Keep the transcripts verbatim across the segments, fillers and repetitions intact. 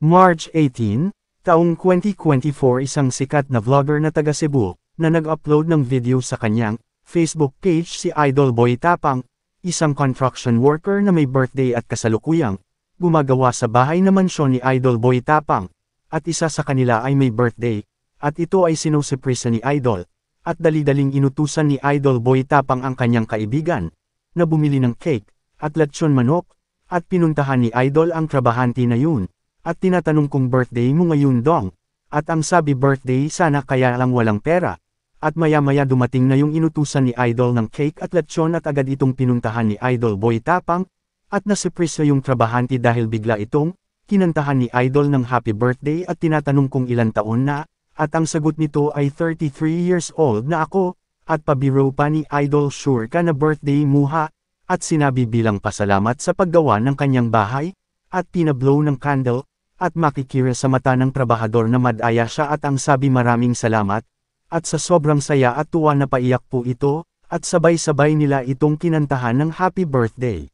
March eighteen, taong twenty twenty-four, isang sikat na vlogger na taga Cebu, na nag-upload ng video sa kanyang Facebook page si Idol Boy Tapang, isang construction worker na may birthday at kasalukuyang gumagawa sa bahay na mansyon ni Idol Boy Tapang, at isa sa kanila ay may birthday, at ito ay sinusurpresa ni Idol, at dali-daling inutusan ni Idol Boy Tapang ang kanyang kaibigan, na bumili ng cake, at lechon manok, at pinuntahan ni Idol ang trabahante na yun. At tinatanong kung birthday mo ngayon dong, at ang sabi birthday sana kaya lang walang pera, at maya-maya dumating na yung inutusan ni Idol ng cake at lechon at agad itong pinuntahan ni Idol Boy Tapang, at nasurpresa yung trabahante dahil bigla itong kinantahan ni Idol ng happy birthday at tinatanong kung ilang taon na, at ang sagot nito ay thirty-three years old na ako, at pabiro pa ni Idol sure ka na birthday mo ha, at sinabi bilang pasalamat sa paggawa ng kanyang bahay, at pinablow ng candle, at makikira sa mata ng trabahador na madaya siya at ang sabi maraming salamat, at sa sobrang saya at tuwa na paiyak po ito, at sabay-sabay nila itong kinantahan ng happy birthday.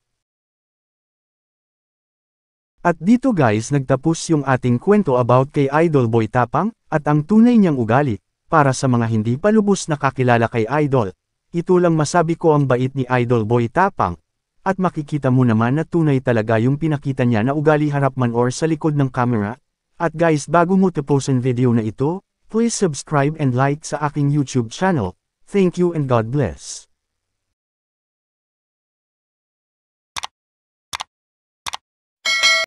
At dito guys nagtapos yung ating kwento about kay Idol Boy Tapang, at ang tunay niyang ugali, para sa mga hindi pa lubos nakakilala kay Idol, ito lang masabi ko ang bait ni Idol Boy Tapang. At makikita mo naman na tunay talaga yung pinakita niya na ugali harap man or sa likod ng camera. At guys bago mo tapusin video na ito, please subscribe and like sa aking YouTube channel. Thank you and God bless.